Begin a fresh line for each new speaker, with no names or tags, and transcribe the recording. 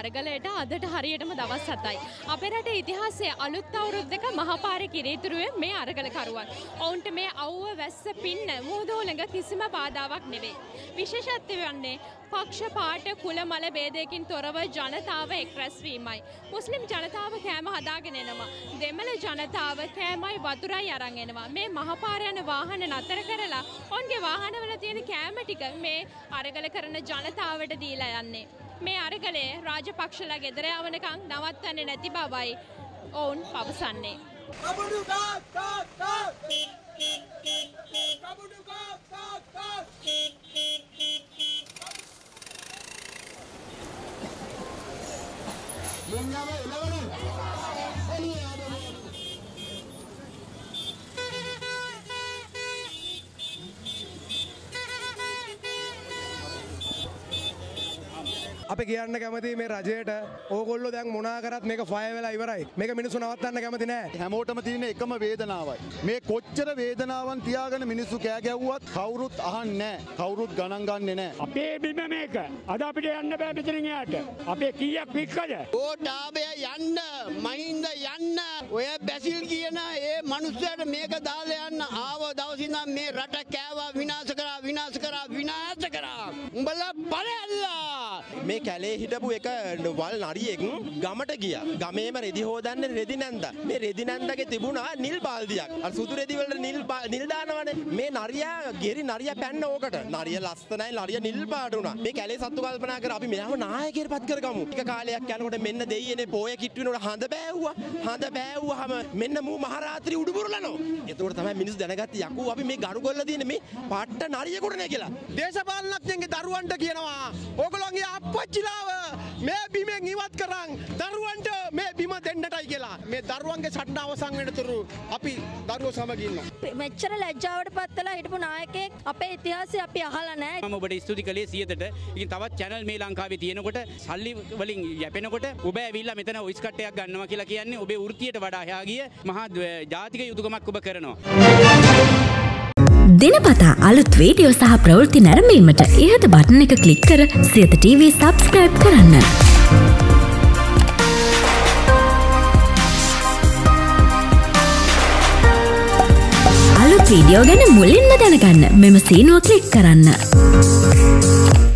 අරගලයට අදට හරියටම දවස් 7යි. අපේ රටේ ඉතිහාසයේ අලුත් අවුරුද්දක මහපාරේ කිරීතුරුවේ මේ අරගලකරුවන්. ඔවුන්ට මේ අවුව වැස්ස පින්න මුහුදෝලඟ කිසිම බාධාවක් නෙවෙයි. විශේෂත්වය වන්නේ පක්ෂ පාට කුල මල ભેදයකින් තොරව ජනතාව එක්රැස්වීමයි. මුස්ලිම් ජනතාව කෑම හදාගෙන එනවා. දෙමළ ජනතාව කෑමයි වතුරයි අරන් එනවා. මේ මහපාර යන වාහන නතර කරලා ඔවුන්ගේ වාහනවල තියෙන කෑම ටික මේ අරගල කරන ජනතාවට දීලා යන්නේ. මේ අරගලේ රාජපක්ෂලා ගෙදර යවනකම් නවත්තන්නේ නැති බවයි ඔවුන් පවසන්නේ.
අපි කියන්න කැමති මේ රජයට ඕගොල්ලෝ දැන් මොනා කරත් මේක ෆයර් වෙලා ඉවරයි. මේක මිනිස්සු නවත්තන්න කැමති නෑ.
හැමෝටම තියෙන එකම වේදනාවයි. මේ කොච්චර වේදනාවන් තියාගෙන මිනිස්සු කෑ ගැව්වත් කවුරුත් අහන්නේ නෑ. කවුරුත් ගණන් ගන්නෙ නෑ.
අපේ බිම මේක. අද අපිට යන්න බෑ මෙතනින් එහාට. අපේ කීයක් වික්කද?
ඕටාබය යන්න, මහින්ද යන්න. ඔය බැසිල් කියන ඒ මිනිස්සුන්ට මේක දාලා යන්න ආව දවස් ඉඳන් මේ රට කෑවා විනාශ කරා. උඹලා බලයල්ලා.
මේ කැලේ හිටපු එක වල් නරියෙක් ගමට ගියා. ගමේම රෙදි හොදන්න රෙදි නැන්දා. මේ රෙදි නැන්දාගේ තිබුණා නිල් බාල්දියක්. අර සුදු රෙදි වල නිල් දානවනේ. මේ නරියා ගෙරි නරියා පැන්න ඕකට. නරිය ලස්සනයි, නරිය නිල් පාට උනා. මේ කැලේ සත්තු කල්පනා කර අපි මෙයාව නායකයෙක් පත් කරගමු. ටික කාලයක් යනකොට මෙන්න දෙයියනේ පෝය කිට් වෙනකොට හඳ බෑවුවා. හඳ බෑවුවාම මෙන්න මූ මහරාත්‍රි උඩුබුරලනෝ. එතකොට තමයි මිනිස්සු දැනගත්තේ යකෝ අපි මේ ගරු කරලා තියෙන මේ පට්ට නරියෙකුට නේ කියලා. දේශපාලනඥයන්ගේ දරුවන්ට කියනවා ඕගොල්ලෝගේ අප්පච්චිලාව මේ බිමෙන් ඉවත් කරන් දරුවන්ට මේ බිම දෙන්නටයි කියලා. මේ දරුවන්ගේ සටන අවසන් වෙනතුරු අපි දරුවෝ සමග ඉන්නවා.
මෙච්චර ලැජ්ජාවට පත්වලා හිටපු නායකයෙක් අපේ ඉතිහාසය අපි අහලා නැහැ.
මම ඔබට ස්තුති කළේ 100ට. ඉතින් තවත් channel මේ ලංකාවේ තියෙනකොට සල්ලි වලින් යැපෙනකොට ඔබ ඇවිල්ලා මෙතන වොයිස් කට්ටයක් ගන්නවා කියලා කියන්නේ ඔබේ වෘත්තියට වඩා එහා ගිය මහා ජාතික යුතුයකමක් ඔබ කරනවා.
දිනපතා අලුත් වීඩියෝ සහ ප්‍රවෘත්ති නැරඹීමට ඉහත බටන් එක ක්ලික් කර සියත TV subscribe කරන්න. අලුත් වීඩියෝ ගැන මුලින්ම දැනගන්න මෙම සීනුව ක්ලික් කරන්න.